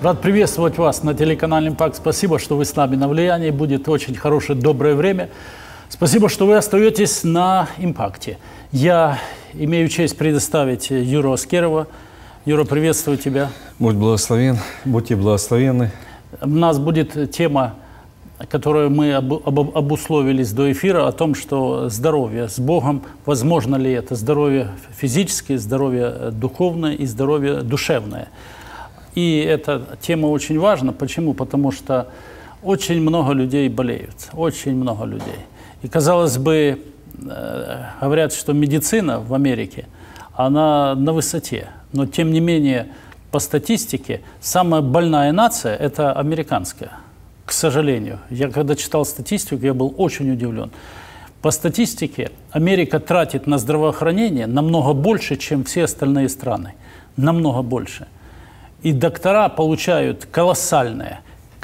Рад приветствовать вас на телеканале «Импакт». Спасибо, что вы с нами на влиянии. Будет очень хорошее, доброе время. Спасибо, что вы остаетесь на «Импакте». Я имею честь предоставить Юру Аскерова. Юра, приветствую тебя. Будь благословен, будьте благословенны. У нас будет тема, которую мы обусловились до эфира, о том, что здоровье с Богом, возможно ли это здоровье физическое, здоровье духовное и здоровье душевное. И эта тема очень важна. Почему? Потому что очень много людей болеют, очень много людей. И, казалось бы, говорят, что медицина в Америке, она на высоте. Но, тем не менее, по статистике, самая больная нация – это американская, к сожалению. Я когда читал статистику, я был очень удивлен. По статистике, Америка тратит на здравоохранение намного больше, чем все остальные страны. Намного больше. И доктора получают колоссальные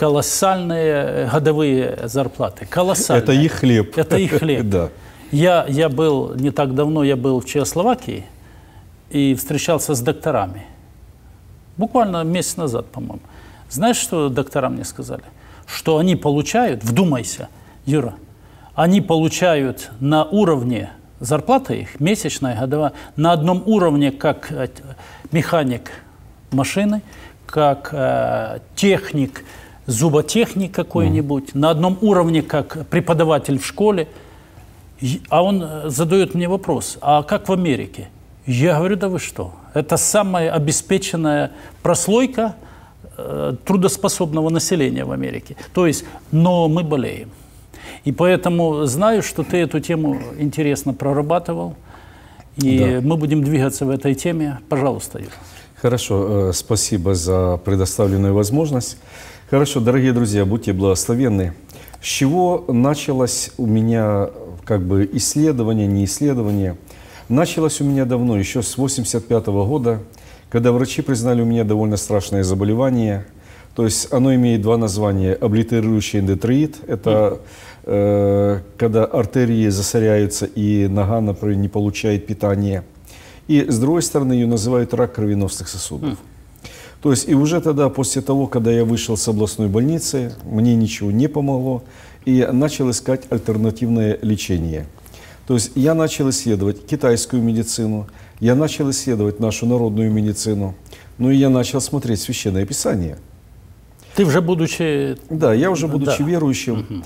годовые зарплаты. Колоссальные. Это их хлеб. Это их хлеб. Да. Я был не так давно, я был в Чехословакии и встречался с докторами. Буквально месяц назад, по-моему. Знаешь, что доктора мне сказали? Что они получают, вдумайся, Юра, они получают на уровне, зарплата их, месячная, годовая, на одном уровне, как механик машины, как техник, зуботехник какой-нибудь, на одном уровне, как преподаватель в школе. А он задает мне вопрос, а как в Америке? Я говорю, да вы что? Это самая обеспеченная прослойка трудоспособного населения в Америке. То есть, но мы болеем. И поэтому знаю, что ты эту тему интересно прорабатывал. И да, мы будем двигаться в этой теме. Пожалуйста, Юр. Хорошо, спасибо за предоставленную возможность. Хорошо, дорогие друзья, будьте благословенны. С чего началось у меня как бы исследование, не исследование? Началось у меня давно, еще с 1985 года, когда врачи признали у меня довольно страшное заболевание. То есть оно имеет два названия. Облитерирующий эндотрит – это когда артерии засоряются и нога, например, не получает питания. И с другой стороны ее называют рак кровеносных сосудов. То есть и уже тогда, после того, когда я вышел с областной больницы, мне ничего не помогло, и я начал искать альтернативное лечение. То есть я начал исследовать китайскую медицину, я начал исследовать нашу народную медицину, ну и я начал смотреть Священное Писание. Ты уже будучи… Да, я уже будучи верующим.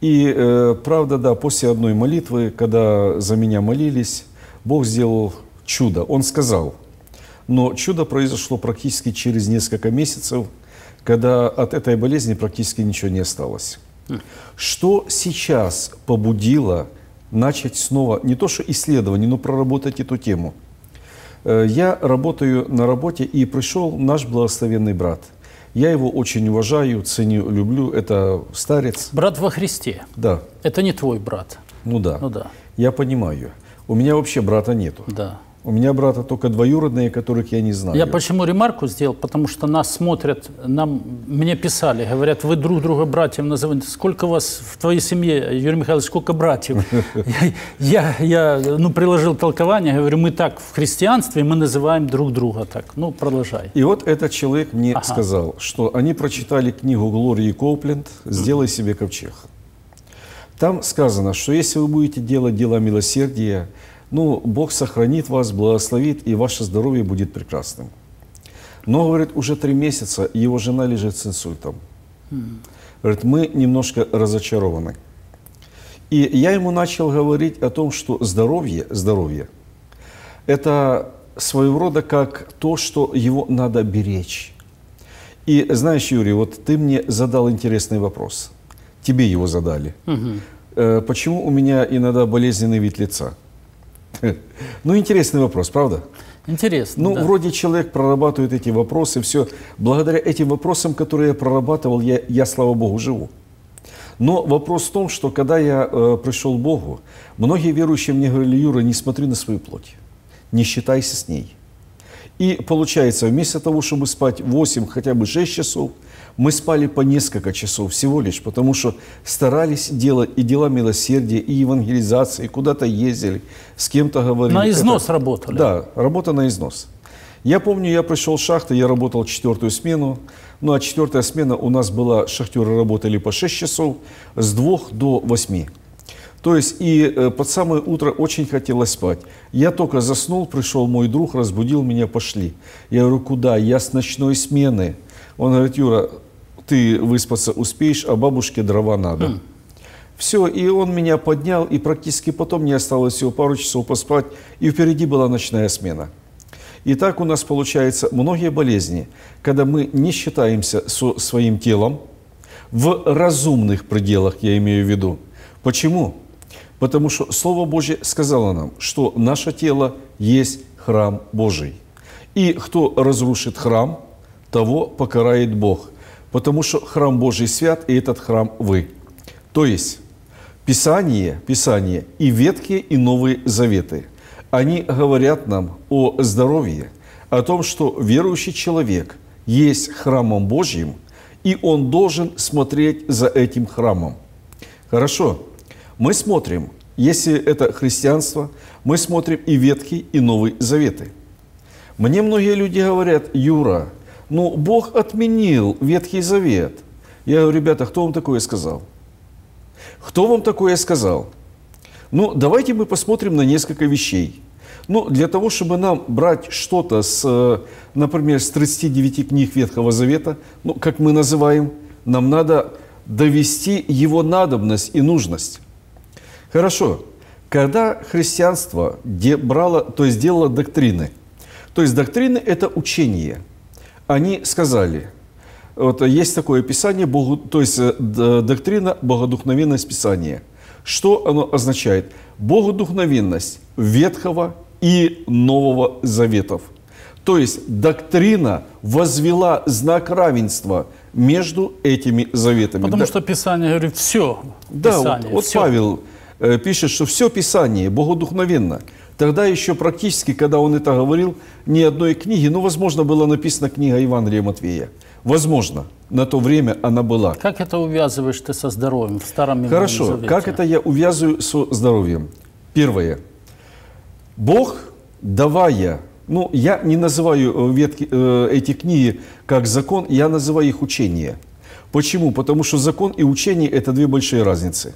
И правда, да, после одной молитвы, когда за меня молились, Бог сделал чудо. Он сказал, но чудо произошло практически через несколько месяцев, когда от этой болезни практически ничего не осталось. Что сейчас побудило начать снова, не то что исследование, но проработать эту тему? Я работаю на работе, и пришел наш благословенный брат. Я его очень уважаю, ценю, люблю. Это старец. Брат во Христе. Да. Это не твой брат. Ну да. Ну да. Я понимаю. У меня вообще брата нету. Да. У меня брата только двоюродные, которых я не знаю. Я почему ремарку сделал? Потому что нас смотрят, мне писали, говорят, вы друг друга братьям называете. Сколько у вас в твоей семье, Юрий Михайлович, сколько братьев? Я приложил толкование, говорю, мы так в христианстве, мы называем друг друга так. Ну, продолжай. И вот этот человек мне сказал, что они прочитали книгу Глории Коупленд «Сделай себе ковчег». Там сказано, что если вы будете делать дела милосердия, ну, Бог сохранит вас, благословит, и ваше здоровье будет прекрасным. Но, говорит, уже 3 месяца его жена лежит с инсультом. Говорит, мы немножко разочарованы. И я ему начал говорить о том, что здоровье – это своего рода как то, что его надо беречь. И знаешь, Юрий, вот ты мне задал интересный вопрос. Тебе его задали. Почему у меня иногда болезненный вид лица? Ну, интересный вопрос, правда? Интересно, Ну, да. вроде человек прорабатывает эти вопросы, все. Благодаря этим вопросам, которые я прорабатывал, я, слава Богу, живу. Но вопрос в том, что когда я пришел к Богу, многие верующие мне говорили, Юра, не смотри на свою плоть, не считайся с ней. И получается, вместо того, чтобы спать 8, хотя бы 6 часов, мы спали по несколько часов всего лишь, потому что старались делать и дела милосердия, и евангелизации, куда-то ездили, с кем-то говорили. На износ работали. Да, работа на износ. Я помню, я пришел с шахты, я работал 4-ю смену. Ну, а 4-я смена у нас была, шахтеры работали по 6 часов, с 2 до 8. То есть, и под самое утро очень хотелось спать. Я только заснул, пришел мой друг, разбудил меня, пошли. Я говорю, куда? Я с ночной смены. Он говорит, Юра, ты выспаться успеешь, а бабушке дрова надо. Все, и он меня поднял, и практически потом мне осталось всего пару часов поспать, и впереди была ночная смена. И так у нас получается многие болезни, когда мы не считаемся со своим телом, в разумных пределах, я имею в виду. Почему? Потому что Слово Божье сказало нам, что наше тело есть храм Божий. И кто разрушит храм, того покарает Бог. Потому что храм Божий свят, и этот храм вы. То есть Писание и Ветхие, и Новые Заветы, они говорят нам о здоровье, о том, что верующий человек есть храмом Божьим, и он должен смотреть за этим храмом. Хорошо, мы смотрим, если это христианство, мы смотрим и Ветхий, и Новые Заветы. Мне многие люди говорят, Юра, ну Бог отменил Ветхий Завет. Я говорю, ребята, кто вам такое сказал? Кто вам такое сказал? Ну, давайте мы посмотрим на несколько вещей. Ну, для того, чтобы нам брать что-то с, например, с 39 книг Ветхого Завета, ну, как мы называем, нам надо довести его надобность и нужность. Хорошо. Когда христианство брало, то есть делало доктрины, то есть доктрины – это учение. Они сказали, вот есть такое писание, то есть доктрина богодухновенность Писания. Что оно означает? Богодухновенность Ветхого и Нового Заветов. То есть доктрина возвела знак равенства между этими заветами. Потому что Писание говорит все. Да, Писание, вот все. Павел пишет, что все Писание богодухновенно. Тогда еще практически, когда он это говорил, ни одной книги, ну, возможно, была написана книга Евангелия Матвея. Возможно, на то время она была. Как это увязываешь ты со здоровьем в Старом и Новом Хорошо, Завете? как это я увязываю со здоровьем? Первое. Бог, давая, ну, я не называю эти книги как закон, я называю их учение. Почему? Потому что закон и учение – это две большие разницы.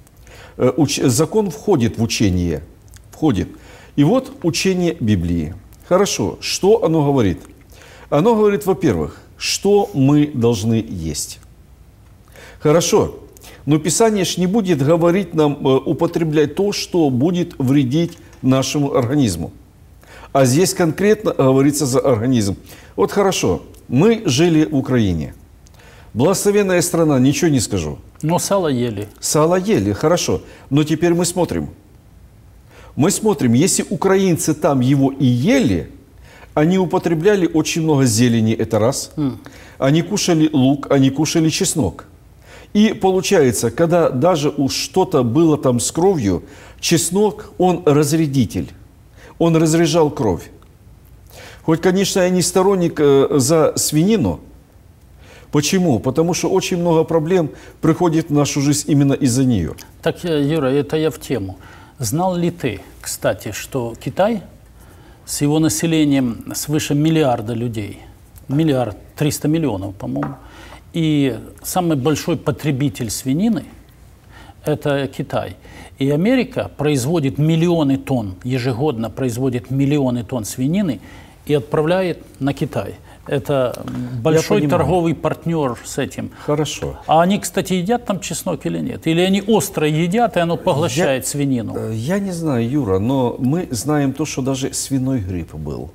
Закон входит в учение, входит. И вот учение Библии. Хорошо, что оно говорит? Оно говорит, во-первых, что мы должны есть. Хорошо, но Писание ж не будет говорить нам употреблять то, что будет вредить нашему организму. А здесь конкретно говорится за организм. Вот хорошо, мы жили в Украине. Благословенная страна, ничего не скажу. Но сало ели. Сало ели, хорошо. Но теперь мы смотрим. Мы смотрим, если украинцы там его и ели, они употребляли очень много зелени, это раз. Они кушали лук, они кушали чеснок. И получается, когда даже уж что-то было там с кровью, чеснок, он разрядитель. Он разряжал кровь. Хоть, конечно, я не сторонник за свинину. Почему? Потому что очень много проблем приходит в нашу жизнь именно из-за нее. Так, Юра, это я в тему. Знал ли ты, кстати, что Китай с его населением свыше миллиарда людей, 1,3 миллиарда, по-моему, и самый большой потребитель свинины – это Китай. И Америка производит миллионы тонн, ежегодно производит миллионы тонн свинины и отправляет на Китай. Это большой торговый партнер с этим. Хорошо. А они, кстати, едят там чеснок или нет? Или они остро едят, и оно поглощает свинину? Я не знаю, Юра, но мы знаем то, что даже свиной грипп был.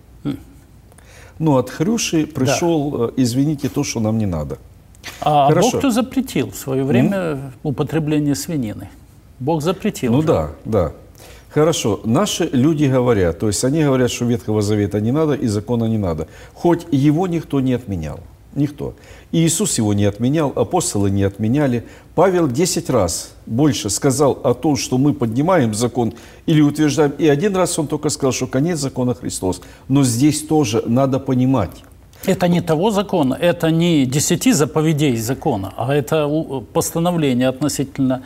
Ну, от Хрюши пришел, извините, то, что нам не надо. А Бог-то запретил в свое время употребление свинины. Бог запретил. Ну да, да. Хорошо, наши люди говорят, то есть они говорят, что Ветхого Завета не надо и закона не надо. Хоть его никто не отменял. Никто. И Иисус его не отменял, апостолы не отменяли. Павел 10 раз больше сказал о том, что мы поднимаем закон или утверждаем. И один раз он только сказал, что конец закона Христос. Но здесь тоже надо понимать. Это не того закона, это не 10 заповедей закона, а это постановление относительно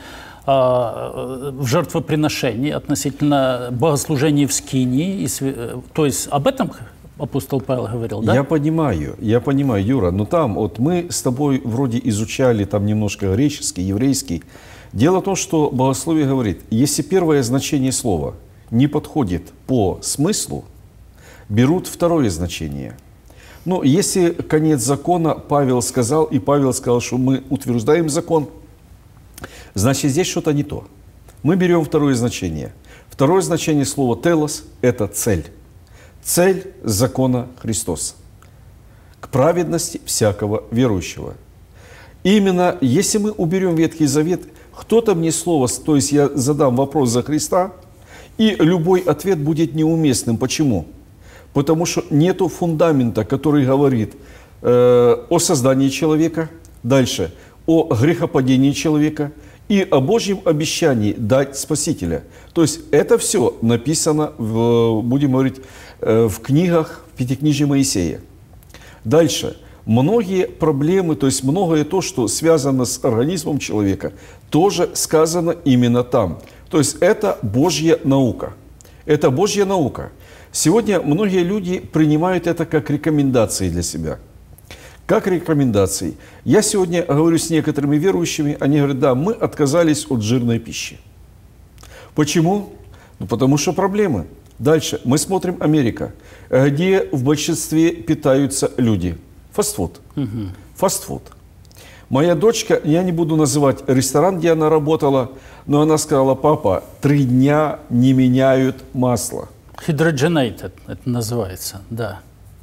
в жертвоприношении, относительно богослужения в скинии. То есть об этом апостол Павел говорил, да? Я понимаю, Юра, но там вот мы с тобой вроде изучали там немножко греческий, еврейский. Дело в том, что богословие говорит, если первое значение слова не подходит по смыслу, берут второе значение. Но если конец закона Павел сказал, и Павел сказал, что мы утверждаем закон, значит здесь что-то не то. Мы берем второе значение. Второе значение слова «телос» – это цель. Цель закона Христос к праведности всякого верующего. Именно если мы уберем Ветхий Завет, кто-то мне слово, то есть я задам вопрос за Христа, и любой ответ будет неуместным. Почему? Потому что нету фундамента, который говорит о создании человека, дальше о грехопадении человека и о Божьем обещании дать Спасителя. То есть это все написано, будем говорить, в книгах Пятикнижия Моисея. Дальше. Многие проблемы, то есть многое то, что связано с организмом человека, тоже сказано именно там. То есть это Божья наука. Это Божья наука. Сегодня многие люди принимают это как рекомендации для себя. Как рекомендации. Я сегодня говорю с некоторыми верующими, они говорят, да, мы отказались от жирной пищи. Почему? Ну, потому что проблемы. Дальше. Мы смотрим Америка, где в большинстве питаются люди. Фастфуд. Фастфуд. Моя дочка, я не буду называть ресторан, где она работала, но она сказала, папа, 3 дня не меняют масло. Hydrogenated это называется, да.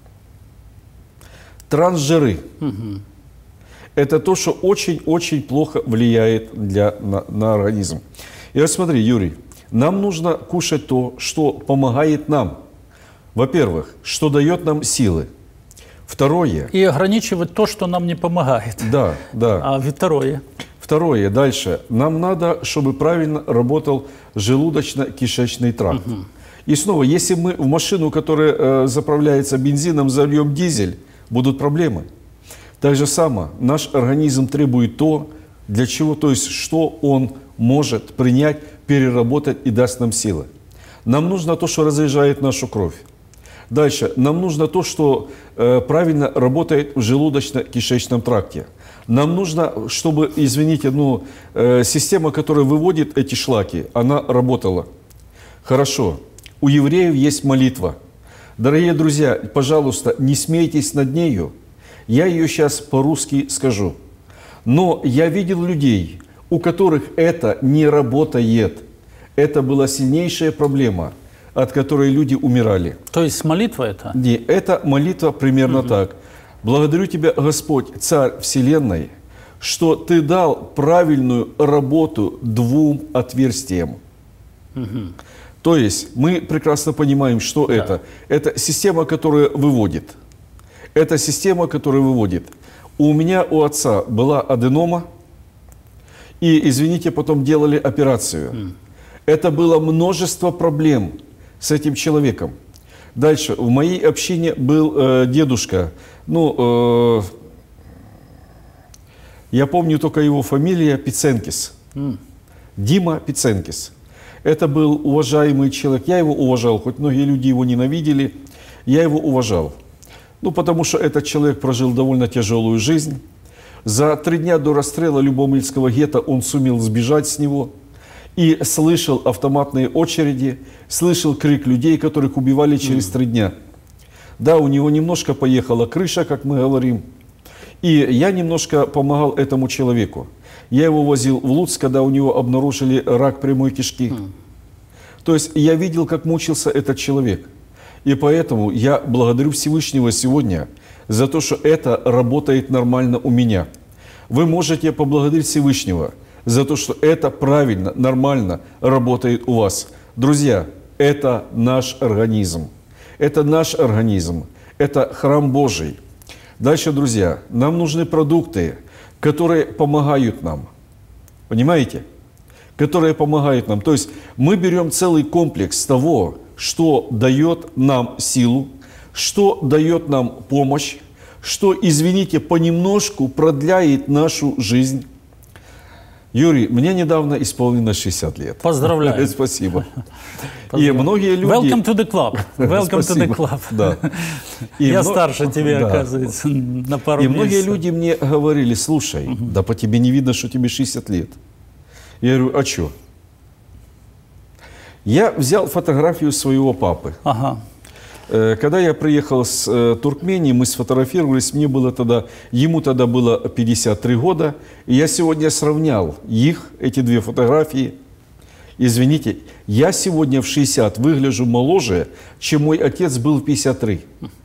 Трансжиры. Это то, что очень-очень плохо влияет на организм. И вот смотри, Юрий, нам нужно кушать то, что помогает нам. Во-первых, что дает нам силы. Второе. И ограничивать то, что нам не помогает. Да, да. А второе. Второе, дальше. Нам надо, чтобы правильно работал желудочно-кишечный тракт. И снова, если мы в машину, которая заправляется бензином, зальем дизель, будут проблемы. Так же самое, наш организм требует то, для чего, то есть, что он может принять, переработать и даст нам силы. Нам нужно то, что разряжает нашу кровь. Дальше, нам нужно то, что правильно работает в желудочно-кишечном тракте. Нам нужно, чтобы, извините, система, которая выводит эти шлаки, она работала. Хорошо. У евреев есть молитва. Дорогие друзья, пожалуйста, не смейтесь над нею. Я ее сейчас по-русски скажу. Но я видел людей, у которых это не работает. Это была сильнейшая проблема, от которой люди умирали. То есть молитва это? Не, это молитва примерно так. Благодарю Тебя, Господь, Царь Вселенной, что Ты дал правильную работу 2 отверстиям. То есть мы прекрасно понимаем, что это. Это система, которая выводит. Это система, которая выводит. У меня, у отца была аденома, и, извините, потом делали операцию. Это было множество проблем с этим человеком. Дальше. В моей общине был дедушка. Я помню только его фамилия Пиценкис. Дима Пиценкис. Это был уважаемый человек. Я его уважал, хоть многие люди его ненавидели. Я его уважал. Потому что этот человек прожил довольно тяжелую жизнь. За 3 дня до расстрела Любомльского гетто он сумел сбежать с него. И слышал автоматные очереди, слышал крик людей, которых убивали через 3 дня. Да, у него немножко поехала крыша, как мы говорим. И я немножко помогал этому человеку. Я его возил в Луцк, когда у него обнаружили рак прямой кишки. То есть я видел, как мучился этот человек. И поэтому я благодарю Всевышнего сегодня за то, что это работает нормально у меня. Вы можете поблагодарить Всевышнего за то, что это правильно, нормально работает у вас. Друзья, это наш организм. Это наш организм. Это храм Божий. Дальше, друзья, нам нужны продукты, которые помогают нам. Понимаете? Которые помогают нам. То есть мы берем целый комплекс того, что дает нам силу, что дает нам помощь, что, извините, понемножку продляет нашу жизнь. Юрий, мне недавно исполнилось 60 лет. Поздравляю. Спасибо. И многие люди... Welcome to the club. Welcome to the club. Да. Я старше тебя, оказывается, на пару месяцев. И многие люди мне говорили, слушай, да по тебе не видно, что тебе 60 лет. Я говорю, а что? Я взял фотографию своего папы. Ага. Когда я приехал с Туркмении, мы сфотографировались, ему тогда было 53 года, и я сегодня сравнял эти две фотографии. Извините, я сегодня в 60 выгляжу моложе, чем мой отец был в 53.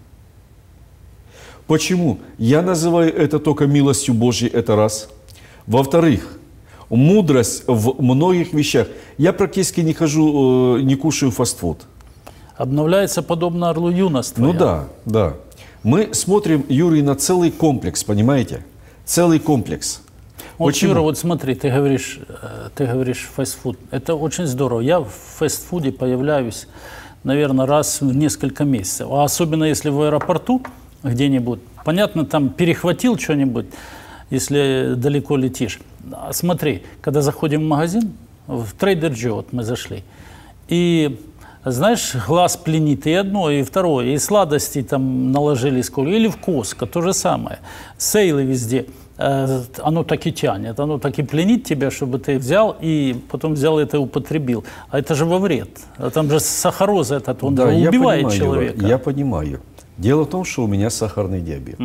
Почему? Я называю это только милостью Божьей, это раз. Во-вторых, мудрость в многих вещах. Я практически не кушаю фастфуд. Обновляется подобно орлу юность твоя. Ну да, да. Мы смотрим, Юрий, на целый комплекс, понимаете? Целый комплекс. Вот, Юра, вот смотри, ты говоришь фастфуд. Это очень здорово. Я в фастфуде появляюсь, наверное, раз в несколько месяцев. А особенно если в аэропорту где-нибудь. Понятно, там перехватил что-нибудь, если далеко летишь. Смотри, когда заходим в магазин, в Trader Joe вот мы зашли, и... Знаешь, глаз пленит и одно, и второе, и сладости там наложили сколько, или в Costco, то же самое. Сейлы везде, оно так и тянет, оно так и пленит тебя, чтобы ты взял и потом взял это и употребил. А это же во вред. А там же сахароза этот, он убивает человека. Я понимаю. Дело в том, что у меня сахарный диабет.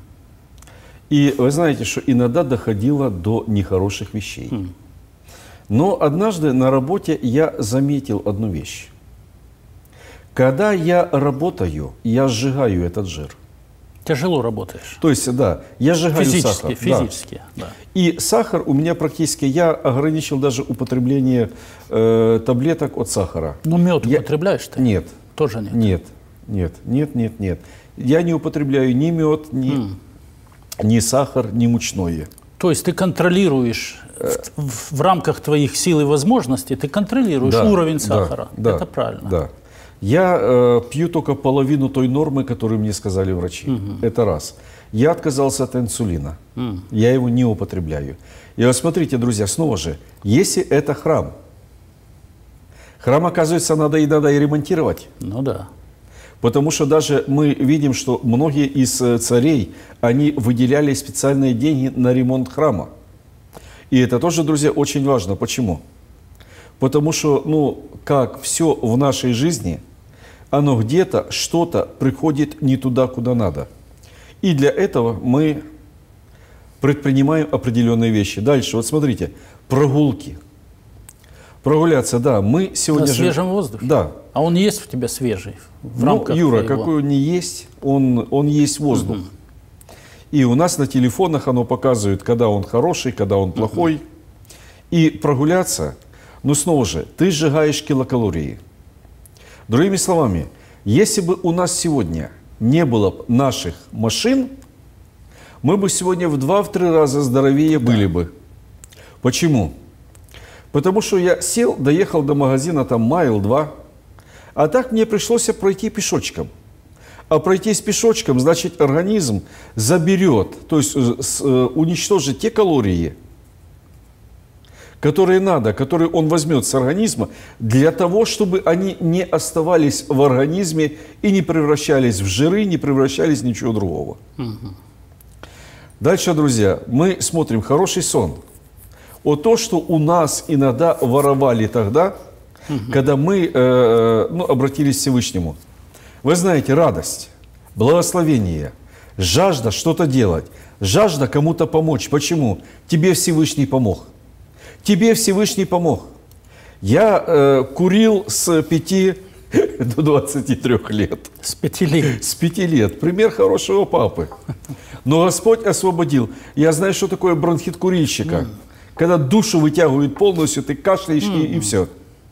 И вы знаете, что иногда доходило до нехороших вещей. Но однажды на работе я заметил одну вещь. Когда я работаю, я сжигаю этот жир. Тяжело работаешь. То есть, да, я сжигаю сахар. Физически, да. И сахар у меня практически, я ограничил даже употребление таблеток от сахара. Но мед употребляешь ты? Нет. Тоже нет? Нет. Я не употребляю ни мед, ни сахар, ни мучное. То есть ты контролируешь, в рамках твоих сил и возможностей, ты контролируешь уровень сахара. Да, это правильно. Да. Я пью только половину той нормы, которую мне сказали врачи. Это раз. Я отказался от инсулина. Я его не употребляю. И вот смотрите, друзья, снова же, если это храм, оказывается, надо и ремонтировать. Ну да. Потому что даже мы видим, что многие из царей, они выделяли специальные деньги на ремонт храма. И это тоже, друзья, очень важно. Почему? Потому что, как все в нашей жизни, оно где-то, что-то приходит не туда, куда надо. И для этого мы предпринимаем определенные вещи. Дальше, вот смотрите, прогулки. Прогуляться, да, мы сегодня... На свежем воздухе? Да. А он есть у тебя свежий? В рамках Юра, твоего? какой он не есть, он есть воздух. И у нас на телефонах оно показывает, когда он хороший, когда он плохой. И прогуляться... Но снова же, ты сжигаешь килокалории. Другими словами, если бы у нас сегодня не было наших машин, мы бы сегодня в 2-3 раза здоровее были бы. Почему? Потому что я сел, доехал до магазина там майл-2, а так мне пришлось пройти пешочком. А пройтись пешочком, значит, организм заберет, то есть уничтожит те калории, которые надо, которые он возьмет с организма, для того, чтобы они не оставались в организме и не превращались в жиры, не превращались в ничего другого. Дальше, друзья, мы смотрим хороший сон. То, что у нас иногда воровали тогда, когда мы обратились к Всевышнему. Вы знаете, радость, благословение, жажда что-то делать, жажда кому-то помочь. Почему? Тебе Всевышний помог. Тебе Всевышний помог. Я курил с 5 до 23 лет. С 5 лет? С 5 лет. Пример хорошего папы. Но Господь освободил. Я знаю, что такое бронхит курильщика. Когда душу вытягивают полностью, ты кашляешь и все.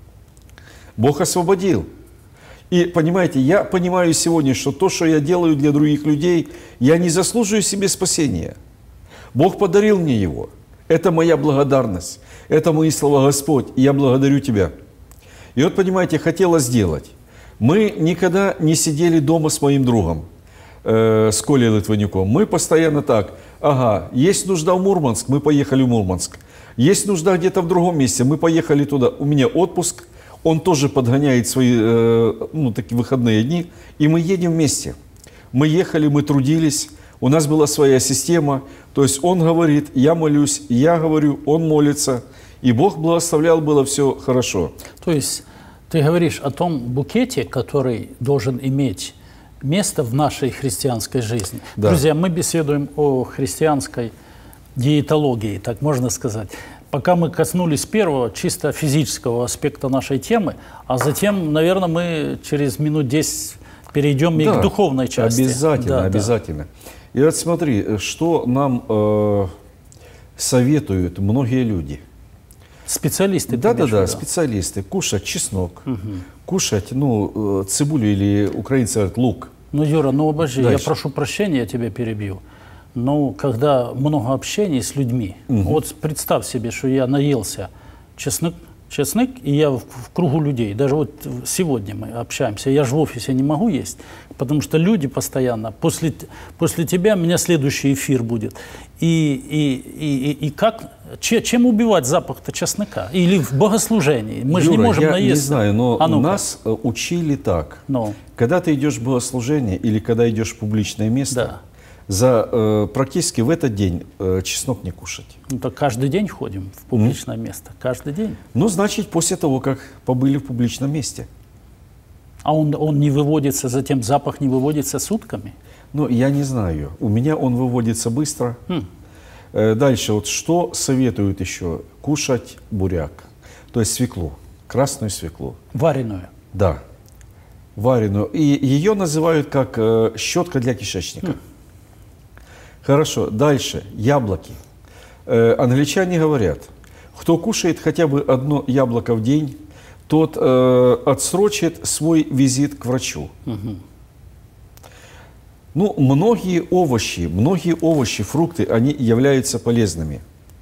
Бог освободил. И понимаете, я понимаю сегодня, что то, что я делаю для других людей, я не заслуживаю себе спасения. Бог подарил мне его. Это моя благодарность. Это мои слова: Господь, я благодарю Тебя. И вот, понимаете, хотела сделать. Мы никогда не сидели дома с моим другом, с Колей Литвинюком. Мы постоянно так: ага, есть нужда в Мурманск, мы поехали в Мурманск. Есть нужда где-то в другом месте, мы поехали туда, у меня отпуск, он тоже подгоняет свои такие выходные дни, и мы едем вместе. Мы ехали, мы трудились, у нас была своя система, то есть он говорит, я молюсь, я говорю, он молится, и Бог благословлял, было все хорошо. То есть ты говоришь о том букете, который должен иметь место в нашей христианской жизни. Да. Друзья, мы беседуем о христианской диетологии, так можно сказать. Пока мы коснулись первого, чисто физического аспекта нашей темы, а затем, наверное, мы через минут 10 перейдем и к духовной части. Обязательно, обязательно. И вот смотри, что нам советуют многие люди. Специалисты? Да, специалисты. Кушать чеснок, кушать, цибулю или украинцы говорят лук. Юра, обожди, я прошу прощения, я тебя перебью. Но когда много общения с людьми, вот представь себе, что я наелся чеснок, и я в кругу людей, даже вот сегодня мы общаемся, я же в офисе не могу есть, потому что люди постоянно, после тебя у меня следующий эфир будет. И как, чем убивать запах-то чеснока? Или в богослужении? Мы же не можем наесться. Я не знаю, но нас учили так. Когда ты идешь в богослужение или когда идешь в публичное место, практически в этот день чеснок не кушать. Так каждый день ходим в публичное место, каждый день. Значит, после того, как побыли в публичном месте. А он не выводится, затем запах не выводится сутками? Я не знаю. У меня он выводится быстро. Дальше, вот что советуют еще? Кушать буряк, то есть свеклу, красную свеклу. Вареную? Да, вареную. И ее называют как щетка для кишечника. Хорошо, дальше, яблоки. Англичане говорят, кто кушает хотя бы одно яблоко в день, тот отсрочит свой визит к врачу. Многие овощи, фрукты, они являются полезными.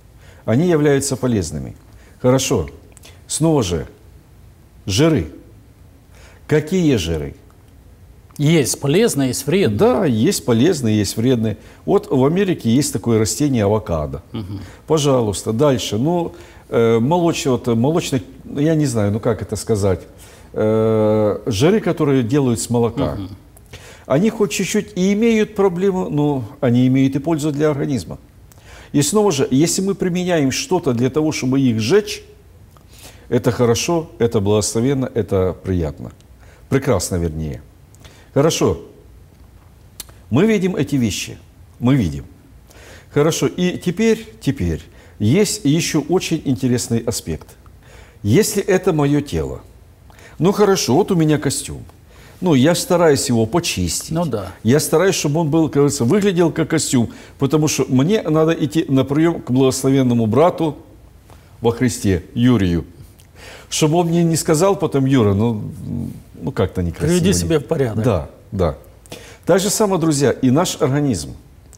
Хорошо, снова же, жиры. Какие жиры? Есть полезные, есть вредные. Да, есть полезные, есть вредные. Вот в Америке есть такое растение авокадо. Пожалуйста, дальше. Молочный, я не знаю, как это сказать. Жиры, которые делают с молока. Они хоть чуть-чуть и имеют проблему, но они имеют и пользу для организма. И снова же, если мы применяем что-то для того, чтобы их сжечь, это хорошо, это благословенно, это приятно. Прекрасно, вернее. Хорошо. Мы видим эти вещи. Мы видим. Хорошо. И теперь есть еще очень интересный аспект. Если это мое тело, хорошо, вот у меня костюм. Я стараюсь его почистить. Я стараюсь, чтобы он был, как говорится, выглядел как костюм, потому что мне надо идти на прием к благословенному брату во Христе, Юрию. Чтобы он мне не сказал потом, Юра, как-то некрасиво. Приведи себя в порядок. Да. Так же самое, друзья, и наш организм.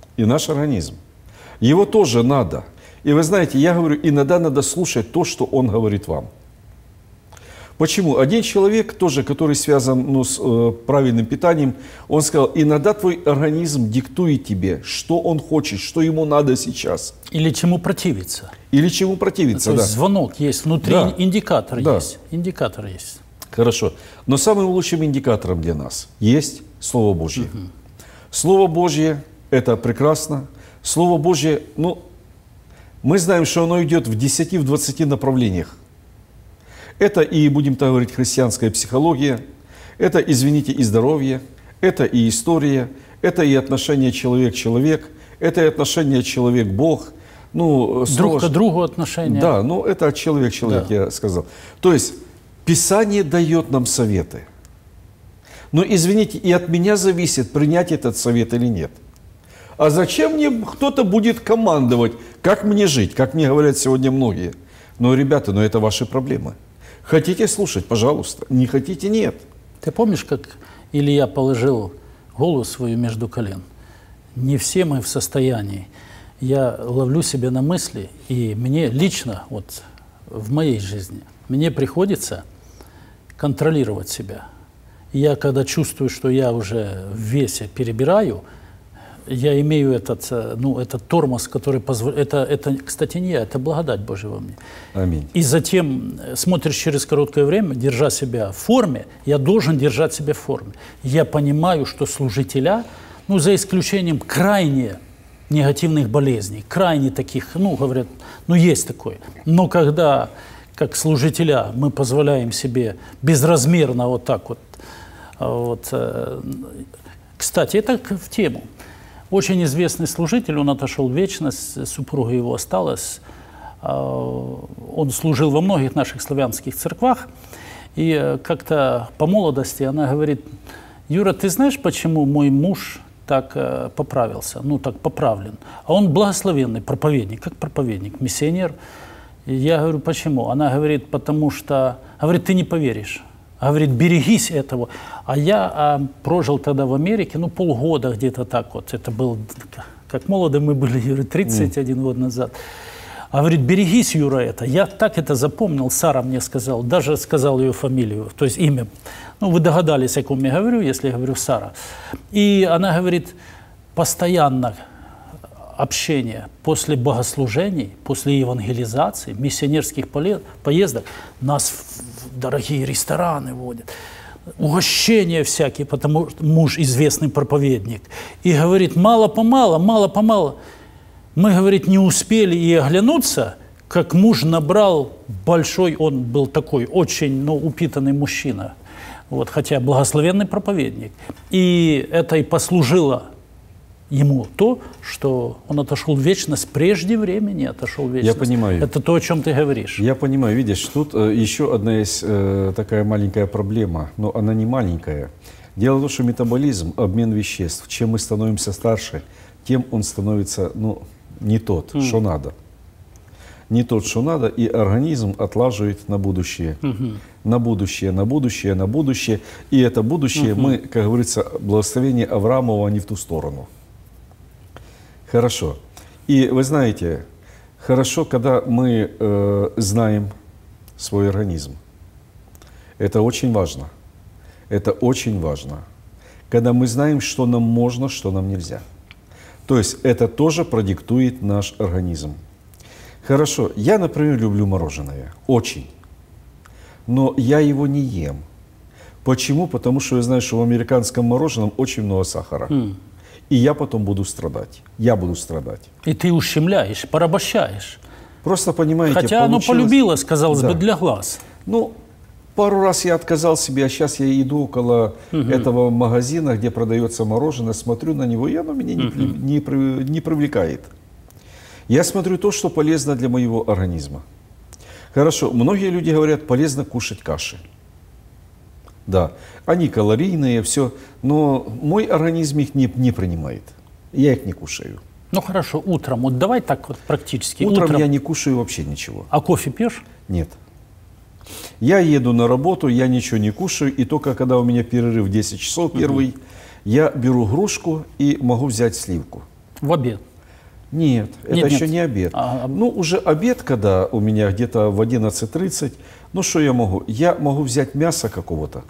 Его тоже надо. И вы знаете, я говорю, иногда надо слушать то, что он говорит вам. Почему? Один человек тоже, который связан с правильным питанием, он сказал, иногда твой организм диктует тебе, что он хочет, что ему надо сейчас. Или чему противиться. То есть звонок есть, внутри индикатор есть. Индикатор есть. Хорошо. Но самым лучшим индикатором для нас есть Слово Божье. Слово Божье – это прекрасно. Слово Божье, мы знаем, что оно идет в 10-20 направлениях. Это и, будем так говорить, христианская психология, это, извините, и здоровье, это и история, это и отношение человек-человек, это и отношение человек-бог. Друг к другу отношения. Да, это человек-человек, я сказал. То есть Писание дает нам советы. Но, извините, и от меня зависит, принять этот совет или нет. А зачем мне кто-то будет командовать, как мне жить, как мне говорят сегодня многие? Ребята, это ваши проблемы. Хотите слушать, пожалуйста. Не хотите, нет. Ты помнишь, как Илья положил голову свою между колен? Не все мы в состоянии. Я ловлю себя на мысли, и мне лично, в моей жизни, мне приходится контролировать себя. Я, когда чувствую, что я уже в весе перебираю, я имею этот тормоз, который позволяет... Это, кстати, не я, это благодать Божия во мне. Аминь. И затем смотришь через короткое время, держа себя в форме, я должен держать себя в форме. Я понимаю, что служителя, за исключением крайне негативных болезней, крайне таких, говорят, есть такое. Но когда, как служителя, мы позволяем себе безразмерно вот так вот. Кстати, это в тему. Очень известный служитель, он отошел в вечность, супруга его осталась. Он служил во многих наших славянских церквах. И как-то по молодости она говорит: Юра, ты знаешь, почему мой муж так поправился, так поправлен? А он благословенный проповедник, как проповедник, миссионер. И я говорю, почему? Она говорит, потому что, говорит, ты не поверишь. Говорит, берегись этого. А я прожил тогда в Америке, полгода где-то так вот. Это был, как молоды мы были, Юра, 31 год назад. Говорит, берегись, Юра, это. Я так это запомнил, Сара мне сказала, даже сказал ее фамилию, то есть имя. Вы догадались, о ком я говорю, если я говорю Сара. И она говорит, постоянно общение после богослужений, после евангелизации, миссионерских поездок, нас в дорогие рестораны водят, угощения всякие, потому что муж известный проповедник. И говорит, мало-помалу. Мы, говорит, не успели и оглянуться, как муж набрал большой, он был такой очень, упитанный мужчина, хотя благословенный проповедник. И это и послужило ему то, что он отошел в вечность, прежде времени отошел в вечность. Я понимаю. Это то, о чем ты говоришь. Я понимаю. Видишь, тут еще одна есть такая маленькая проблема, но она не маленькая. Дело в том, что метаболизм, обмен веществ, чем мы становимся старше, тем он становится, не тот, что надо. Не тот, что надо, и организм отлаживает на будущее. На будущее, на будущее, на будущее. И это будущее мы, как говорится, благословение Авраамова не в ту сторону. Хорошо. И вы знаете, хорошо, когда мы знаем свой организм. Это очень важно. Это очень важно. Когда мы знаем, что нам можно, что нам нельзя. То есть это тоже продиктует наш организм. Хорошо. Я, например, люблю мороженое. Очень. Но я его не ем. Почему? Потому что я знаю, что в американском мороженом очень много сахара. И я потом буду страдать. Я буду страдать. И ты ущемляешь, порабощаешь. Просто понимаете, хотя оно полюбилось, казалось бы, для глаз. Пару раз я отказал себе, а сейчас я иду около этого магазина, где продается мороженое, смотрю на него, и оно меня не привлекает. Я смотрю то, что полезно для моего организма. Хорошо, многие люди говорят, полезно кушать каши. Да, они калорийные, все, но мой организм их не принимает. Я их не кушаю. Хорошо, утром, давай так практически. Утром я не кушаю вообще ничего. А кофе пьешь? Нет. Я еду на работу, я ничего не кушаю, и только когда у меня перерыв 10 часов первый, я беру грушку и могу взять сливку. В обед? Нет, это еще не обед. Уже обед, когда у меня где-то в 11:30, что я могу? Я могу взять мясо какого-то.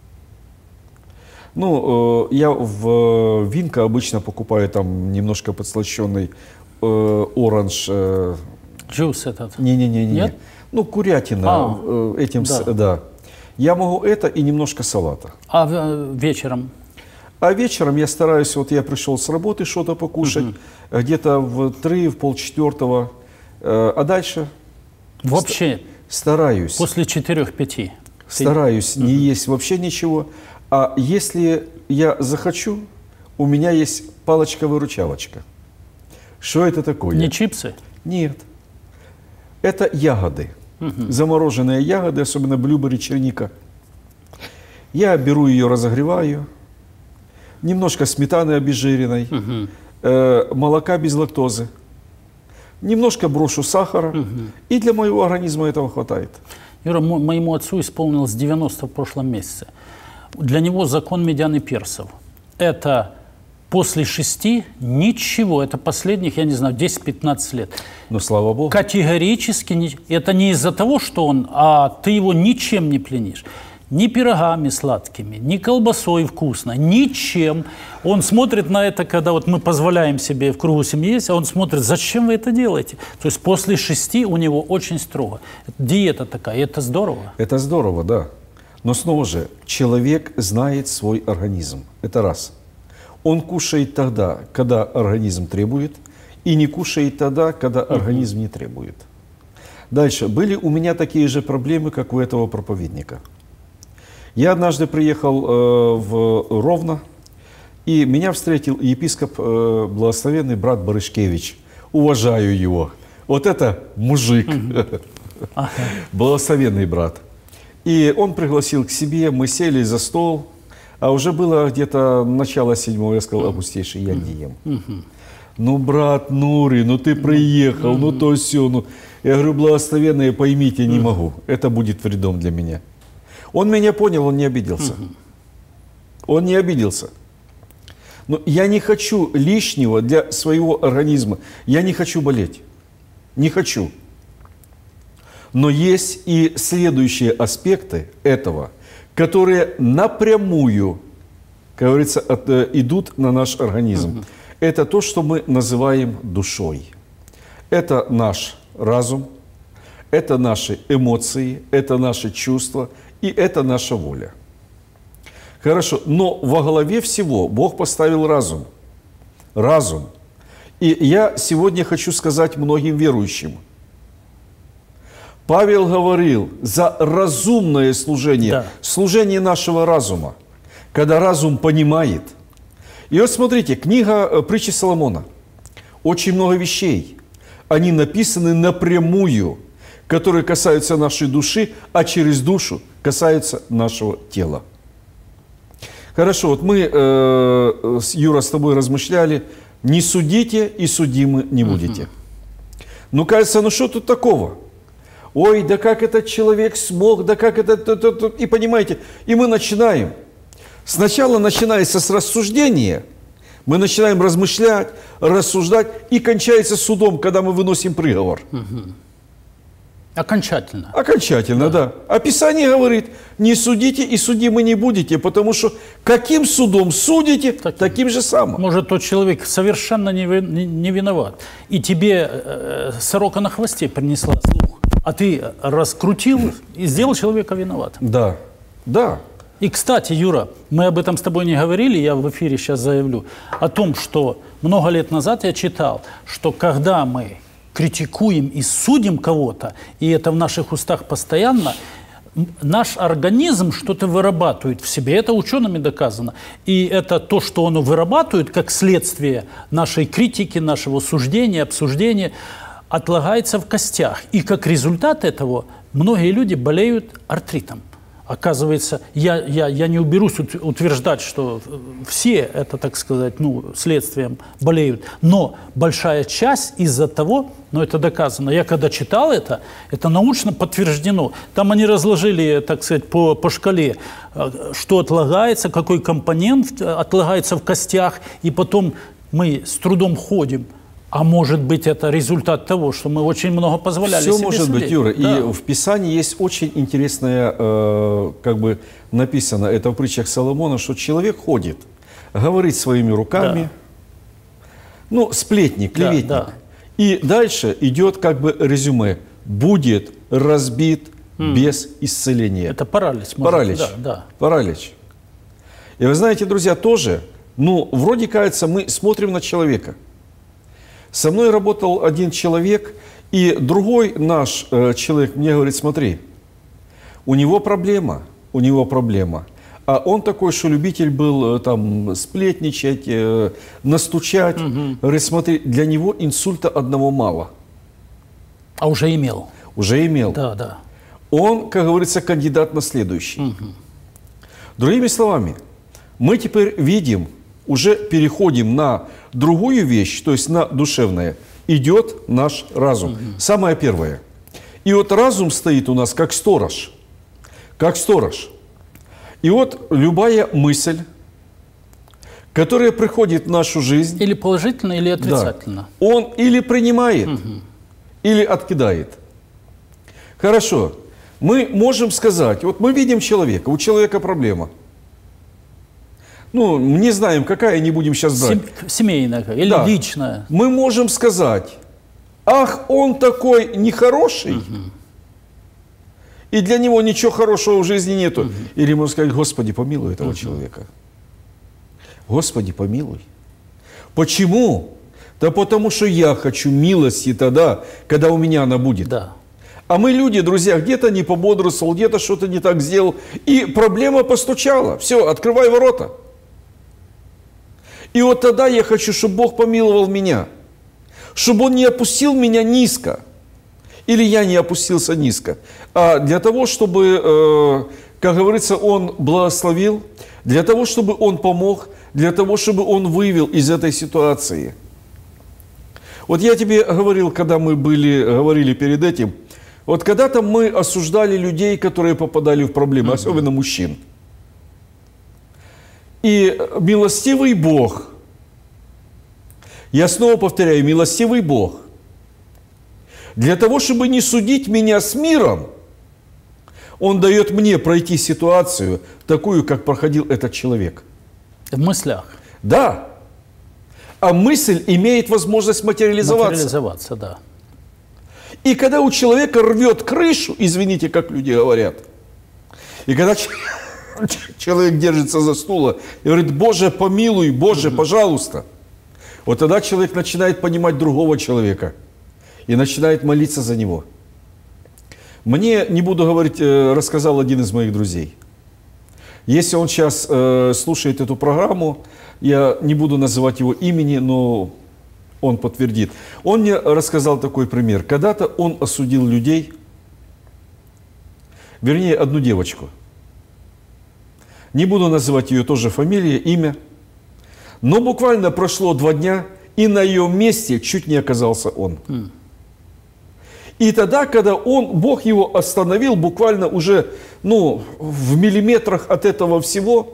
Я в Винко обычно покупаю там немножко подслащенный оранж. Джус этот? Не-не-не. Курятина. Да. Я могу это и немножко салата. А вечером? А вечером я стараюсь, я пришел с работы что-то покушать, где-то в 3, в полчетвертого, а дальше? Вообще? Стараюсь. После 4-5? Стараюсь не есть вообще ничего. А если я захочу, у меня есть палочка-выручалочка. Что это такое? Не чипсы? Нет. Это ягоды. Замороженные ягоды, особенно блюбери, черника. Я беру ее, разогреваю. Немножко сметаны обезжиренной, молока без лактозы. Немножко брошу сахара. И для моего организма этого хватает. Юра, моему отцу исполнилось 90 в прошлом месяце. Для него закон медян и персов. Это после 6 ничего. Это последних, я не знаю, 10-15 лет. Но слава Богу. Категорически. Это не из-за того, что он, а ты его ничем не пленишь. ни пирогами сладкими, ни колбасой вкусно, ничем. Он смотрит на это, когда вот мы позволяем себе в кругу семьи есть, а он смотрит, зачем вы это делаете? То есть после 6 у него очень строго. Диета такая, и это здорово. Это здорово, да. Но снова же, человек знает свой организм. Это раз. Он кушает тогда, когда организм требует, и не кушает тогда, когда организм не требует. Дальше. Были у меня такие же проблемы, как у этого проповедника. Я однажды приехал в Ровно, и меня встретил епископ, благословенный брат Барышкевич. Уважаю его. Вот это мужик, благословенный брат. И он пригласил к себе, мы сели за стол, а уже было где-то начало 7-го, я сказал, августейший, я не ем. Ну, брат Нури, ну ты приехал, ну то все. Ну. Я говорю, благословенные, поймите, не могу. Это будет вредом для меня. Он меня понял, он не обиделся. Он не обиделся. Но я не хочу лишнего для своего организма. Я не хочу болеть. Не хочу. Но есть и следующие аспекты этого, которые напрямую, как говорится, идут на наш организм. Это то, что мы называем душой. Это наш разум, это наши эмоции, это наши чувства и это наша воля. Хорошо, но во главе всего Бог поставил разум. Разум. И я сегодня хочу сказать многим верующим. Павел говорил за разумное служение, служение нашего разума, когда разум понимает. И вот смотрите, книга притчи Соломона. Очень много вещей. Они написаны напрямую, которые касаются нашей души, а через душу касаются нашего тела. Хорошо, вот мы, Юра, с тобой размышляли, не судите и судимы не будете. Ну, кажется, ну что тут такого? Ой, да как этот человек смог, да как это... И понимаете, и мы начинаем. Сначала начинается с рассуждения, мы начинаем размышлять, рассуждать, и кончается судом, когда мы выносим приговор. Окончательно. Окончательно, да. А Писание говорит, не судите и судимы не будете, потому что каким судом судите, таким же самым. Может, тот человек совершенно не виноват, и тебе сорока на хвосте принесла слух, а ты раскрутил и сделал человека виноватым. Да, да. И, кстати, Юра, мы об этом с тобой не говорили, я в эфире сейчас заявлю, о том, что много лет назад я читал, что когда мы критикуем и судим кого-то, и это в наших устах постоянно, наш организм что-то вырабатывает в себе. Это учеными доказано. И это то, что он вырабатывает, как следствие нашей критики, нашего суждения, обсуждения, отлагается в костях. И как результат этого многие люди болеют артритом. Оказывается, я не уберусь утверждать, что все это, так сказать, следствием болеют, но большая часть из-за того, это доказано. Я когда читал это научно подтверждено. Там они разложили, так сказать, по шкале, что отлагается, какой компонент отлагается в костях, и потом мы с трудом ходим. А может быть, это результат того, что мы очень много позволяли себе судить. Все может быть, Юра. Да. И в Писании есть очень интересное, написано, это в притчах Соломона, что человек ходит, говорит своими руками, сплетник, клеветник. Да. И дальше идет резюме. Будет разбит без исцеления. Это паралич. Паралич. Да. Паралич. И вы знаете, друзья, тоже, вроде кажется, мы смотрим на человека. Со мной работал один человек, и другой наш человек мне говорит, смотри, у него проблема. А он такой, что любитель был сплетничать, настучать. Говорит, смотри, для него инсульта одного мало. А уже имел. Уже имел. Да. Он, как говорится, кандидат на следующий. Другими словами, мы теперь видим, уже переходим на другую вещь, то есть на душевное, идет наш разум. Самое первое. И вот разум стоит у нас как сторож. Как сторож. И вот любая мысль, которая приходит в нашу жизнь... Или положительно, или отрицательно. Да, он или принимает, или откидает. Хорошо. Мы можем сказать, вот мы видим человека, у человека проблема. Ну, не знаем, какая, не будем сейчас брать. Семейная или Да. личная. Мы можем сказать, ах, он такой нехороший, и для него ничего хорошего в жизни нету. Или можно сказать, Господи, помилуй этого человека. Господи, помилуй. Почему? Да потому что я хочу милости тогда, когда у меня она будет. Да. А мы люди, друзья, где-то не пободрствовал, где-то что-то не так сделал, и проблема постучала. Все, открывай ворота. И вот тогда я хочу, чтобы Бог помиловал меня, чтобы Он не опустил меня низко, или я не опустился низко, а для того, чтобы, как говорится, Он благословил, для того, чтобы Он помог, для того, чтобы Он вывел из этой ситуации. Вот я тебе говорил, когда мы говорили перед этим, вот когда-то мы осуждали людей, которые попадали в проблемы, особенно мужчин. И милостивый Бог, я снова повторяю, милостивый Бог, для того, чтобы не судить меня с миром, Он дает мне пройти ситуацию такую, как проходил этот человек. В мыслях. Да. А мысль имеет возможность материализоваться. Материализоваться, да. И когда у человека рвет крышу, извините, как люди говорят, и когда человек держится за стула и говорит, Боже, помилуй, Боже, пожалуйста, вот тогда человек начинает понимать другого человека и начинает молиться за него. Мне, не буду говорить, рассказал один из моих друзей. Если он сейчас слушает эту программу, я не буду называть его имени, но он подтвердит. Он мне рассказал такой пример. Когда-то он осудил людей, вернее, одну девочку. Не буду называть ее тоже фамилия, имя. Но буквально прошло 2 дня, и на ее месте чуть не оказался он. И тогда, когда Бог его остановил, буквально уже в миллиметрах от этого всего,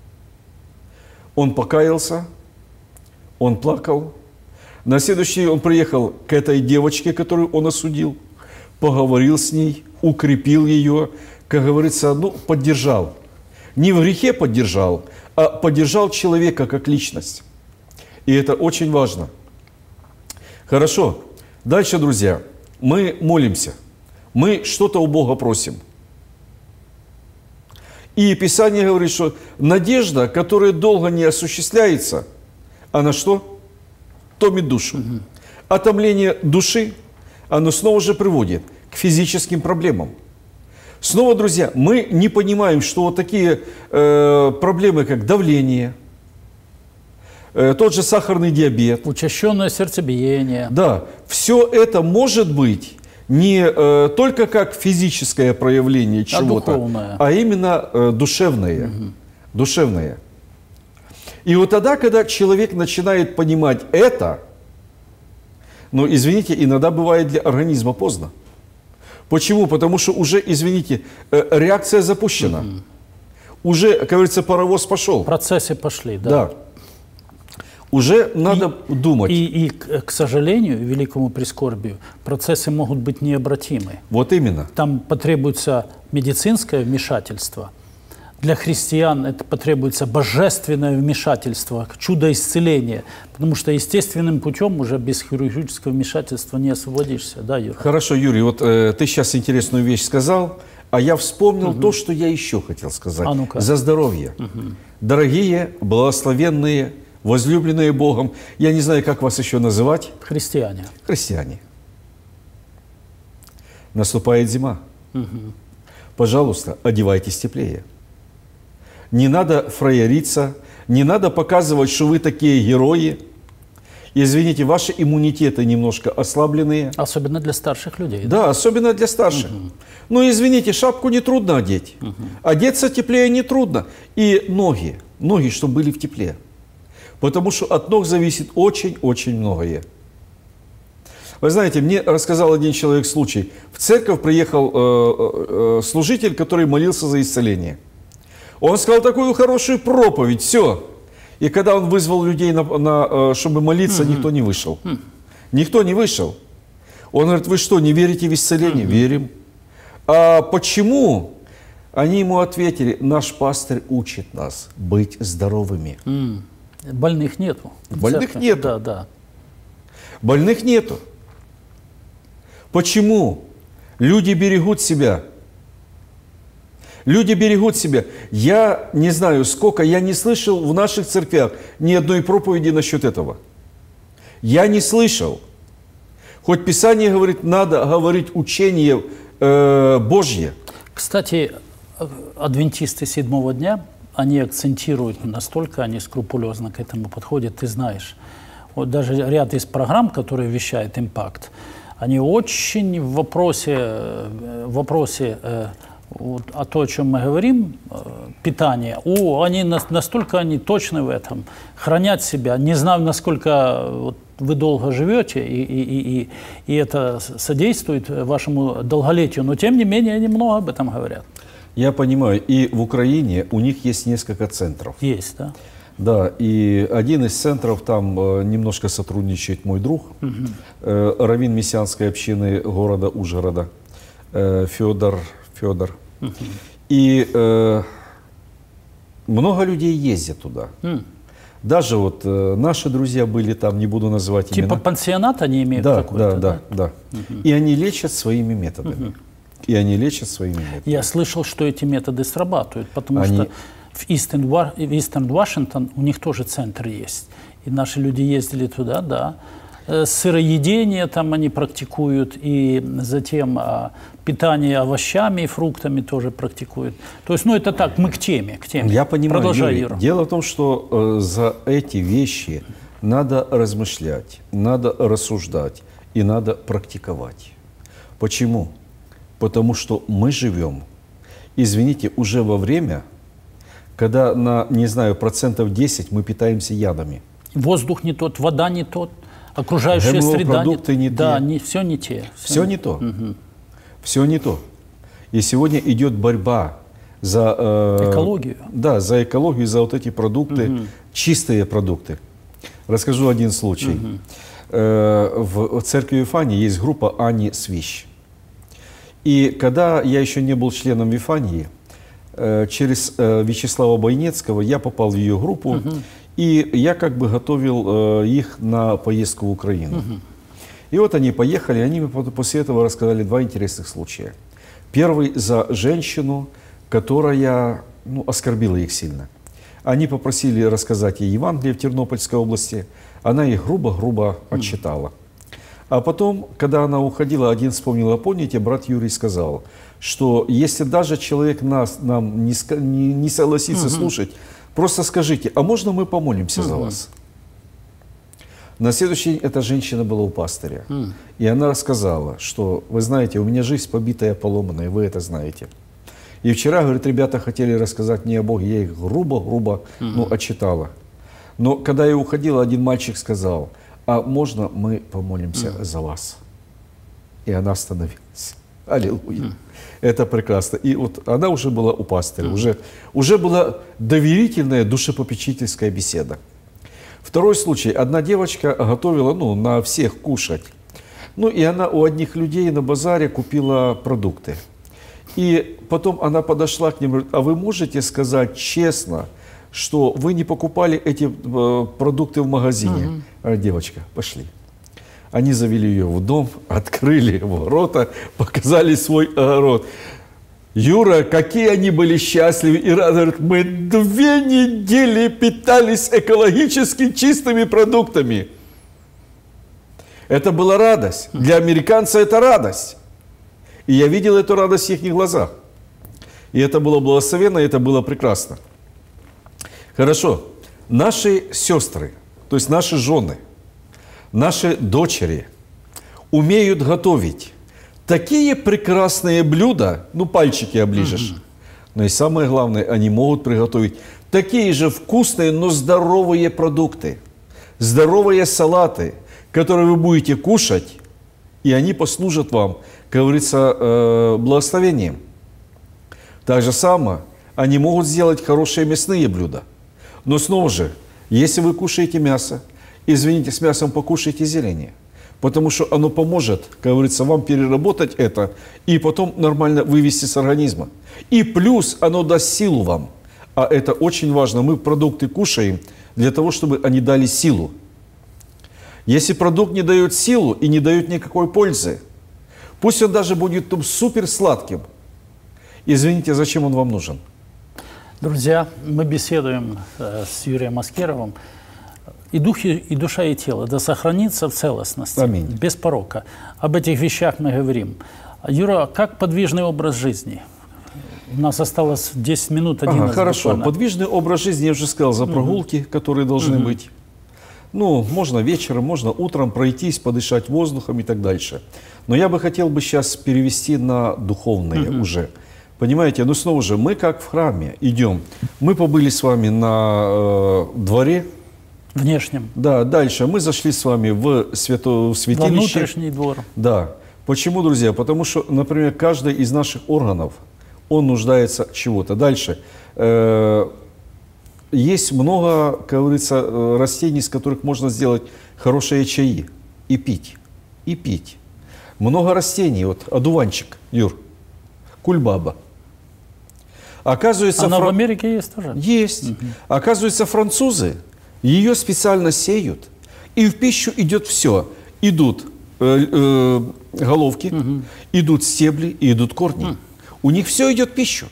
он покаялся, он плакал. На следующий день он приехал к этой девочке, которую он осудил, поговорил с ней, укрепил ее, как говорится, поддержал. Не в грехе поддержал, а поддержал человека как личность. И это очень важно. Хорошо. Дальше, друзья, мы молимся. Мы что-то у Бога просим. И Писание говорит, что надежда, которая долго не осуществляется, она что? Томит душу. А томление души, оно снова же приводит к физическим проблемам. Снова, друзья, мы не понимаем, что вот такие проблемы, как давление, тот же сахарный диабет, Учащенное сердцебиение. да, все это может быть не только как физическое проявление чего-то, духовное. а именно душевное. Душевное. И вот тогда, когда человек начинает понимать это, извините, иногда бывает для организма поздно. Почему? Потому что уже, извините, реакция запущена. Уже, как говорится, паровоз пошел. Процессы пошли, да. Да. Уже надо думать. И, к сожалению, великому прискорбию, процессы могут быть необратимы. Вот именно. Там потребуется медицинское вмешательство. Для христиан это потребуется божественное вмешательство, чудо исцеления. Потому что естественным путем уже без хирургического вмешательства не освободишься. Да, Юр? Хорошо, Юрий, вот ты сейчас интересную вещь сказал, а я вспомнил то, что я еще хотел сказать. А ну-ка. За здоровье. Дорогие, благословенные, возлюбленные Богом, я не знаю, как вас еще называть. Христиане. Христиане. Наступает зима. Пожалуйста, одевайтесь теплее. Не надо фраериться, не надо показывать, что вы такие герои. Извините, ваши иммунитеты немножко ослабленные. Особенно для старших людей. Да, особенно для старших. Ну, извините, шапку нетрудно одеть. Одеться теплее нетрудно. И ноги, чтобы были в тепле. Потому что от ног зависит очень-очень многое. Вы знаете, мне рассказал один человек случай. В церковь приехал служитель, который молился за исцеление. Он сказал такую хорошую проповедь, все. И когда он вызвал людей, чтобы молиться, никто не вышел. Никто не вышел. Он говорит, вы что, не верите в исцеление? Верим. А почему? Они ему ответили: наш пастырь учит нас быть здоровыми. Больных нету. Больных нету. Да, да. Больных нету. Почему? Люди берегут себя. Люди берегут себя. Я не знаю сколько, я не слышал в наших церквях ни одной проповеди насчет этого. Я не слышал. Хоть Писание говорит, надо говорить учение Божье. Кстати, адвентисты седьмого дня, они акцентируют настолько, они скрупулезно к этому подходят, ты знаешь. Вот даже ряд из программ, которые вещает «Импакт», они очень в вопросе вот, о том, о чем мы говорим, питание, они настолько они точны в этом, хранят себя. Не знаю, насколько вот, вы долго живете, и это содействует вашему долголетию, но тем не менее они много об этом говорят. Я понимаю, и в Украине у них есть несколько центров. Есть, да? Да, и один из центров, там немножко сотрудничает мой друг, раввин мессианской общины города Ужгорода, Федор. И много людей ездят туда. Даже вот наши друзья были там, не буду называть имена. Типа пансионат они имеют какой-то? Да. И они лечат своими методами. Я слышал, что эти методы срабатывают, потому что в Eastern Washington у них тоже центр есть. И наши люди ездили туда, да. Сыроедение там они практикуют, и затем питание овощами и фруктами тоже практикуют. То есть, ну это так, мы к теме. Я понимаю, Продолжай, Юрий. Юра. Дело в том, что за эти вещи надо размышлять, надо рассуждать и надо практиковать. Почему? Потому что мы живем, извините, уже во время, когда на, не знаю, 10% мы питаемся ядами. Воздух не тот, вода не тот, окружающая среда не те. Да, все не те. Все не то. Все не то. И сегодня идет борьба за экологию. Да, за экологию, за вот эти продукты, чистые продукты. Расскажу один случай. В церкви Вифании есть группа Ани Свищ. И когда я еще не был членом Вифании, через Вячеслава Бойнецкого я попал в ее группу, и я как бы готовил их на поездку в Украину. И вот они поехали, они мне после этого рассказали два интересных случая. Первый за женщину, которая оскорбила их сильно. Они попросили рассказать ей Евангелие в Тернопольской области, она их грубо-грубо отчитала. А потом, когда она уходила, один вспомнил, а помните, брат Юрий сказал, что если даже человек нам не согласится слушать, просто скажите, а можно мы помолимся за вас? На следующий день эта женщина была у пастыря. И она рассказала, что, вы знаете, у меня жизнь побитая, поломанная, вы это знаете. И вчера, говорит, ребята хотели рассказать мне о Боге, я их грубо отчитала. Но когда я уходила, один мальчик сказал, а можно мы помолимся за вас? И она остановилась. Аллилуйя. Это прекрасно. И вот она уже была у пастыря, уже была доверительная душепопечительская беседа. Второй случай. Одна девочка готовила на всех кушать. И она у одних людей на базаре купила продукты. И потом она подошла к ним и говорит, а вы можете сказать честно, что вы не покупали эти продукты в магазине? Девочка, пошли. Они завели ее в дом, открыли ворота, показали свой огород. Юра, какие они были счастливы и рады. Говорят, мы 2 недели питались экологически чистыми продуктами. Это была радость. Для американца это радость. И я видел эту радость в их глазах. И это было благословенно, и это было прекрасно. Хорошо. Наши сестры, то есть наши жены, наши дочери умеют готовить такие прекрасные блюда, пальчики оближешь. Но и самое главное, они могут приготовить такие же вкусные, но здоровые продукты, здоровые салаты, которые вы будете кушать, и они послужат вам, как говорится, благословением. Так же самое, они могут сделать хорошие мясные блюда. Но снова же, если вы кушаете мясо, извините, с мясом покушайте зелени, потому что оно поможет, как говорится, вам переработать это и потом нормально вывести с организма. И плюс оно даст силу вам. А это очень важно. Мы продукты кушаем для того, чтобы они дали силу. Если продукт не дает силу и не дает никакой пользы, пусть он даже будет супер сладким, извините, зачем он вам нужен? Друзья, мы беседуем с Юрием Аскеровым. И дух, и душа, и тело да сохранится в целостности, Аминь. без порока. Об этих вещах мы говорим. Юра, как подвижный образ жизни? У нас осталось 10 минут, 11 хорошо. буквально. Подвижный образ жизни, я уже сказал, за прогулки, которые должны быть. Ну, можно вечером, можно утром пройтись, подышать воздухом и так дальше. Но я бы хотел бы сейчас перевести на духовные уже. Понимаете, ну снова же, мы как в храме идем. Мы побыли с вами на дворе. Внешнем. Да, дальше мы зашли с вами в святилище. Во внутренний двор. Да. Почему, друзья? Потому что, например, каждый из наших органов, он нуждается в чего-то. Дальше. Есть много, как говорится, растений, из которых можно сделать хорошие чаи. И пить. И пить. Много растений. Вот одуванчик, Юр. Кульбаба. Оказывается, она в Америке есть тоже? Есть. Оказывается, французы ее специально сеют, и в пищу идет все. Идут головки, идут стебли и идут корни. У них все идет в пищу.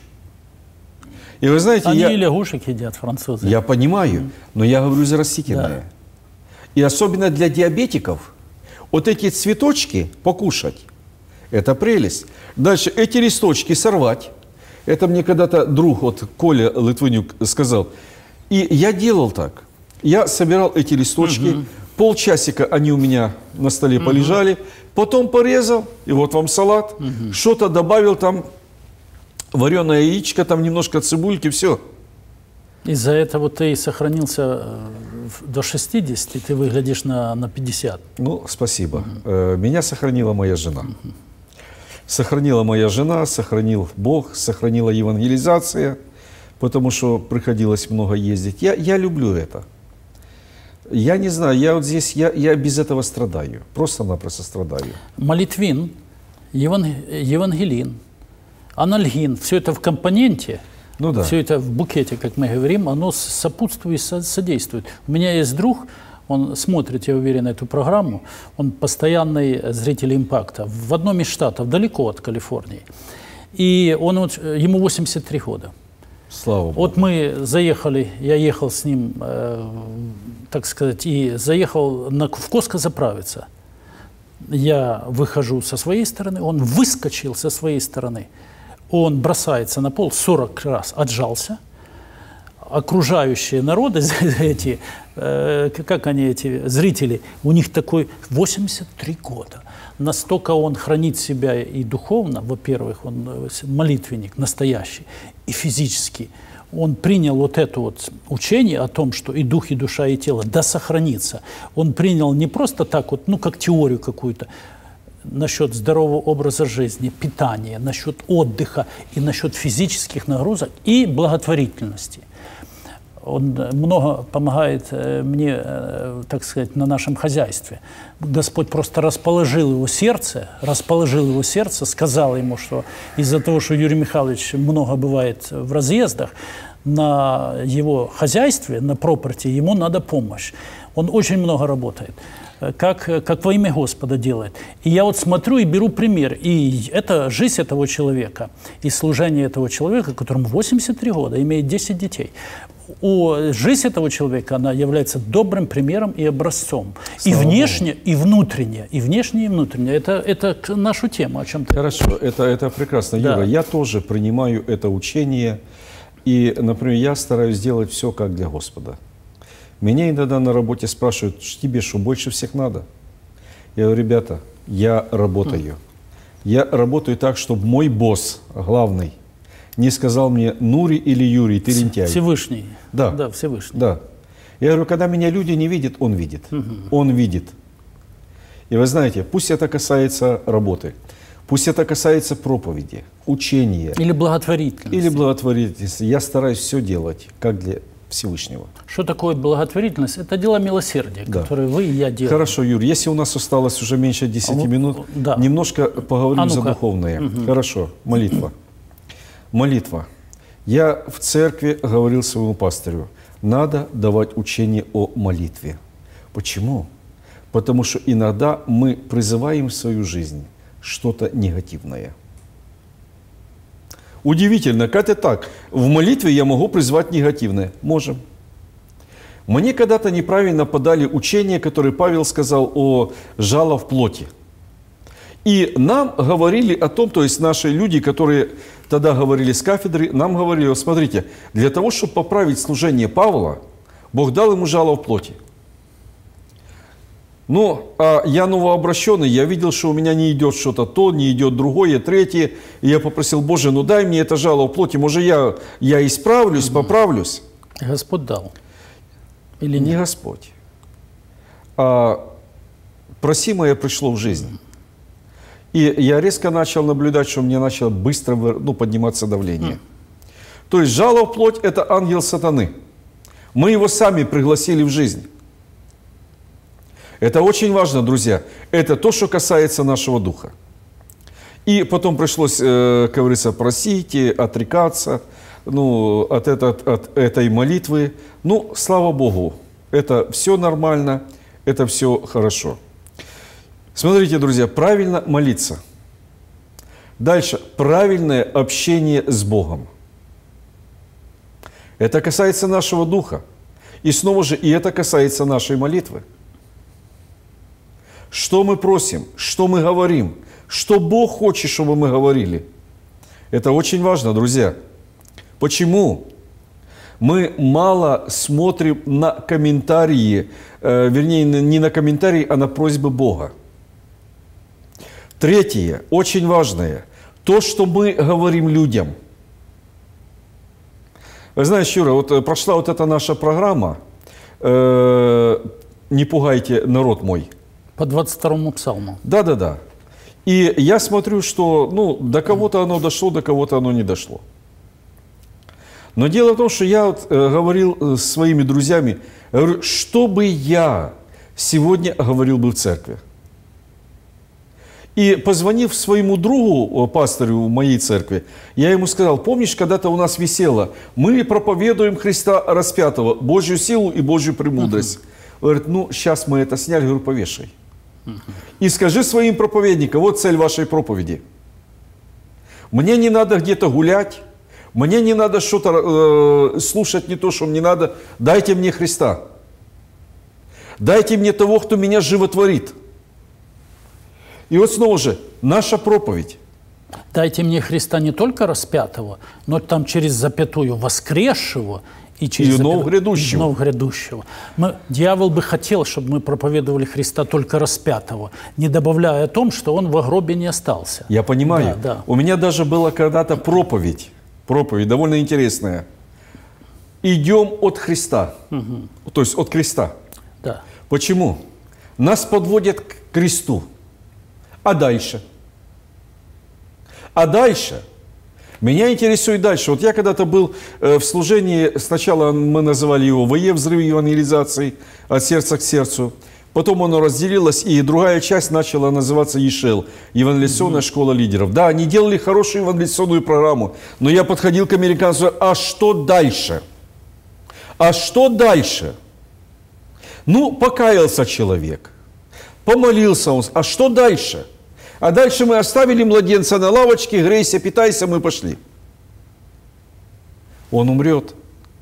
И вы знаете, они и лягушек едят, французы. Я понимаю, но я говорю за растительное. Да. И особенно для диабетиков, вот эти цветочки покушать, это прелесть. Дальше эти листочки сорвать. Это мне когда-то друг, вот Коля Литвинюк, сказал. И я делал так. Я собирал эти листочки, полчасика они у меня на столе полежали, потом порезал, и вот вам салат, что-то добавил там, вареное яичко, там немножко цибульки, все. Из-за этого ты сохранился до 60, ты выглядишь на 50. Ну, спасибо. Меня сохранила моя жена. Сохранила моя жена, сохранил Бог, сохранила евангелизация, потому что приходилось много ездить. Я люблю это. Я не знаю, я вот здесь, я без этого страдаю, просто-напросто страдаю. Молитвин, евангелин, анальгин, все это в компоненте, ну, да. Все это в букете, как мы говорим, оно сопутствует, содействует. У меня есть друг, он смотрит, я уверен, эту программу, он постоянный зритель «Импакта» в одном из штатов, далеко от Калифорнии. И ему 83 года. Слава Богу. Вот мы заехали, я ехал с ним, так сказать, и заехал в Костко заправиться. Я выхожу со своей стороны, он выскочил со своей стороны. Он бросается на пол, 40 раз отжался. Окружающие народы, эти, как они, эти зрители, у них такой 83 года. Настолько он хранит себя и духовно, во-первых, он молитвенник настоящий, и физически. Он принял вот это вот учение о том, что и дух, и душа, и тело да сохранится. Он принял не просто так вот, ну, как теорию какую-то, насчет здорового образа жизни, питания, насчет отдыха и насчет физических нагрузок и благотворительности. Он много помогает мне, так сказать, на нашем хозяйстве. Господь просто расположил его сердце, сказал ему, что из-за того, что Юрий Михайлович много бывает в разъездах, на его хозяйстве, на пропорте, ему надо помощь. Он очень много работает, как во имя Господа делает. И я вот смотрю и беру пример. И это жизнь этого человека, и служение этого человека, которому 83 года, имеет 10 детей. Жизнь этого человека, она является добрым примером и образцом. Слава и внешне, Богу. И внутренне. И внешне, и внутренне. Это нашу тему, о чем ты Хорошо, это прекрасно. Да. Юра, я тоже принимаю это учение. И, например, я стараюсь делать все как для Господа. Меня иногда на работе спрашивают, тебе что, больше всех надо? Я говорю, ребята, я работаю. Я работаю так, чтобы мой босс, главный, не сказал мне, Нури или Юрий, ты лентяй. Всевышний. Да. Да, Всевышний. Да. Я говорю, когда меня люди не видят, он видит. Он видит. И вы знаете, пусть это касается работы, пусть это касается проповеди, учения. Или благотворительности. Или благотворительности. Я стараюсь все делать, как для Всевышнего. Что такое благотворительность? Это дело милосердия, Да. которое вы и я делаем. Хорошо, Юр, если у нас осталось уже меньше 10 минут, да. немножко поговорим за ну-ка. духовное. Хорошо, молитва. Молитва. Я в церкви говорил своему пастырю, надо давать учение о молитве. Почему? Потому что иногда мы призываем в свою жизнь что-то негативное. Удивительно, как это так? В молитве я могу призвать негативное. Можем. Мне когда-то неправильно подали учение, которое Павел сказал о жало в плоти. И нам говорили о том, то есть наши люди, которые тогда говорили с кафедры, нам говорили, вот смотрите, для того, чтобы поправить служение Павла, Бог дал ему жало в плоти. Ну, а я новообращенный, я видел, что у меня не идет что-то то, не идет другое, третье. И я попросил, Боже, ну дай мне это жало в плоти, может я исправлюсь, поправлюсь. Господь дал. Или Не нет? Господь. А просимое пришло в жизнь. И я резко начал наблюдать, что мне начало быстро подниматься давление. То есть жало в плоть – это ангел сатаны. Мы его сами пригласили в жизнь. Это очень важно, друзья. Это то, что касается нашего духа. И потом пришлось, как говорится, просить и отрекаться от этой молитвы. Ну, слава Богу, это все нормально, это все хорошо. Смотрите, друзья, правильно молиться. Дальше, правильное общение с Богом. Это касается нашего духа. И снова же, и это касается нашей молитвы. Что мы просим, что мы говорим, что Бог хочет, чтобы мы говорили. Это очень важно, друзья. Почему? Мы мало смотрим на комментарии, вернее, не на комментарии, а на просьбы Бога. Третье, очень важное, то, что мы говорим людям. Вы знаете, Юра, вот прошла вот эта наша программа «Не пугайте народ мой». По 22-му псалму. Да. И я смотрю, что до кого-то оно дошло, до кого-то оно не дошло. Но дело в том, что я говорил с своими друзьями, говорю, что бы я сегодня говорил бы в церкви. И позвонив своему другу, пастору в моей церкви, я ему сказал, помнишь, когда-то у нас висело, мы проповедуем Христа распятого, Божью силу и Божью премудрость. Говорит, сейчас мы это сняли, говорю, повешай. И скажи своим проповедникам, вот цель вашей проповеди. Мне не надо где-то гулять, мне не надо что-то слушать не то, что мне надо. Дайте мне Христа. Дайте мне того, кто меня животворит. И вот снова же, наша проповедь. Дайте мне Христа не только распятого, но там через запятую воскресшего и через нового грядущего. Дьявол бы хотел, чтобы мы проповедовали Христа только распятого, не добавляя о том, что он во гробе не остался. Я понимаю. Да. У меня даже была когда-то проповедь довольно интересная. Идем от Христа, то есть от креста. Да. Почему? Нас подводят к кресту. А дальше? Меня интересует дальше. Вот я когда-то был в служении, сначала мы называли его ВЕ, взрыв евангелизации, от сердца к сердцу. Потом оно разделилось, и другая часть начала называться ЕШЕЛ, евангелизационная школа лидеров. Да, они делали хорошую евангелизационную программу, но я подходил к американцу, а что дальше? Покаялся человек, помолился он, а что дальше? А дальше мы оставили младенца на лавочке, грейся, питайся, мы пошли. Он умрет.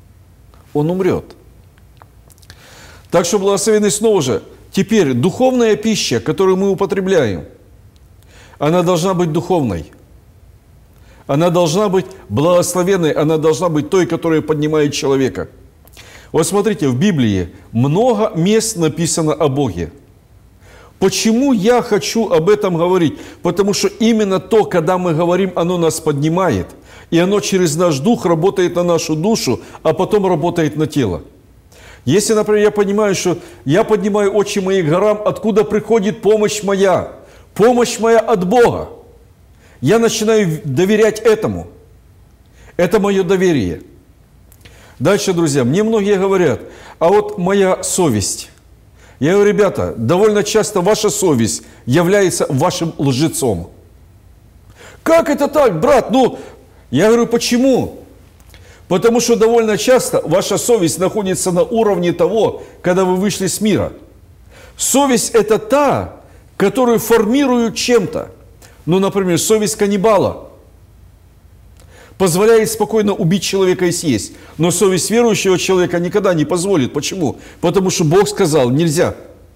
Так что, благословенный снова же, теперь духовная пища, которую мы употребляем, она должна быть духовной. Она должна быть благословенной, она должна быть той, которая поднимает человека. Вот смотрите, в Библии много мест написано о Боге. Почему я хочу об этом говорить? Потому что именно то, когда мы говорим, оно нас поднимает. И оно через наш дух работает на нашу душу, а потом работает на тело. Если, например, я понимаю, что я поднимаю очи мои к горам, откуда приходит помощь моя? Помощь моя от Бога. Я начинаю доверять этому. Это мое доверие. Дальше, друзья, мне многие говорят, а вот моя совесть. Я говорю, ребята, довольно часто ваша совесть является вашим лжецом. Как это так, брат? Ну, я говорю, почему? Потому что довольно часто ваша совесть находится на уровне того, когда вы вышли с мира. Совесть – это та, которую формируют чем-то. Ну, например, совесть каннибала позволяет спокойно убить человека и съесть. Но совесть верующего человека никогда не позволит. Почему? Потому что Бог сказал, нельзя.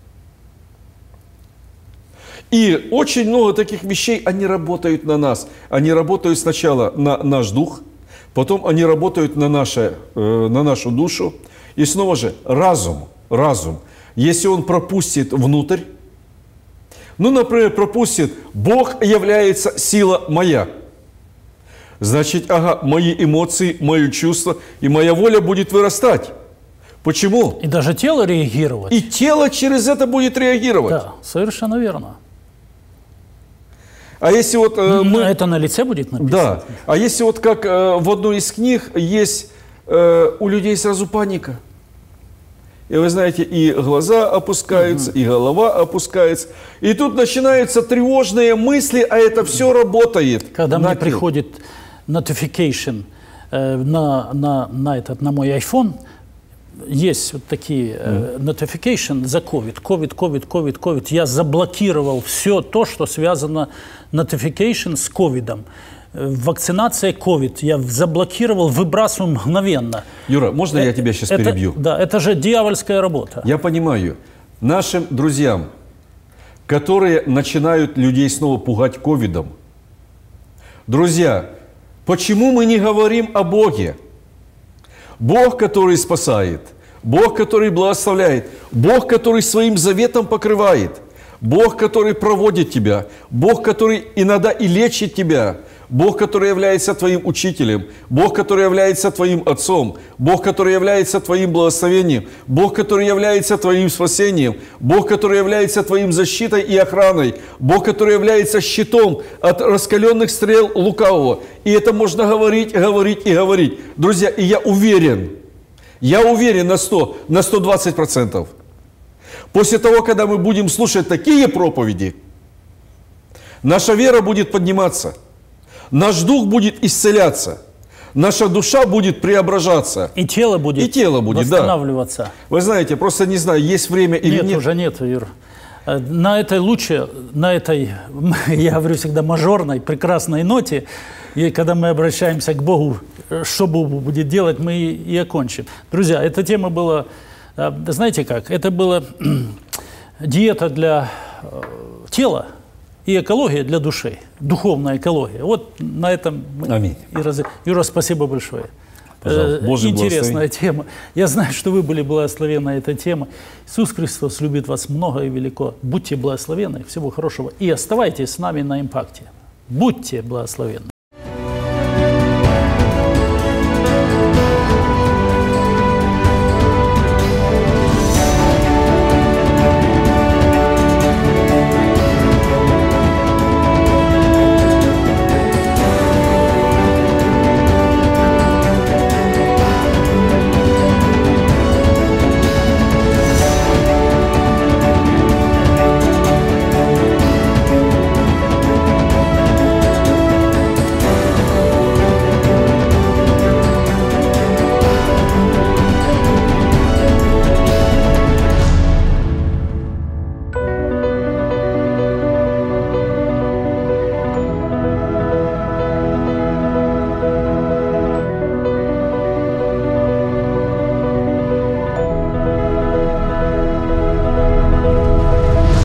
И очень много таких вещей, они работают на нас. Они работают сначала на наш дух, потом они работают на нашу душу. И снова же разум. Если он пропустит внутрь, ну, например, пропустит, Бог является сила моя. Значит, мои эмоции, мои чувства и моя воля будет вырастать. Почему? И даже тело реагировать. И тело через это будет реагировать. Да, совершенно верно. А если вот это на лице будет написано? Да. А если вот как в одной из книг есть у людей сразу паника. И вы знаете, и глаза опускаются, и голова опускается. И тут начинаются тревожные мысли, а это все работает. Когда мне приходит notification на мой iPhone, есть вот такие notification за COVID. Я заблокировал все то, что связано notification с ковидом. Вакцинация COVID. Я заблокировал, выбрасываю мгновенно. Юра, можно я тебя сейчас перебью? Да, это же дьявольская работа. Я понимаю. Нашим друзьям, которые начинают людей снова пугать ковидом. Друзья, почему мы не говорим о Боге? Бог, который спасает, Бог, который благословляет, Бог, который своим заветом покрывает, Бог, который проводит тебя, Бог, который иногда и лечит тебя, Бог, который является твоим учителем, Бог, который является твоим отцом, Бог, который является твоим благословением, Бог, который является твоим спасением, Бог, который является твоим защитой и охраной, Бог, который является щитом от раскаленных стрел лукавого. И это можно говорить. Друзья, и я уверен на 120%. После того, когда мы будем слушать такие проповеди, наша вера будет подниматься. Наш дух будет исцеляться, наша душа будет преображаться. И тело будет восстанавливаться. Да. Вы знаете, просто не знаю, есть время или нет. Нет, уже нет, Юр. На этой я говорю всегда, мажорной, прекрасной ноте, и когда мы обращаемся к Богу, что Бог будет делать, мы и окончим. Друзья, эта тема была, знаете как, это была диета для тела, и экология для души, духовная экология. Вот на этом мы Юра, спасибо большое. Интересная тема. Я знаю, что вы были благословенны этой темой. Иисус Христос любит вас много и велико. Будьте благословенны, всего хорошего. И оставайтесь с нами на импакте. Будьте благословенны.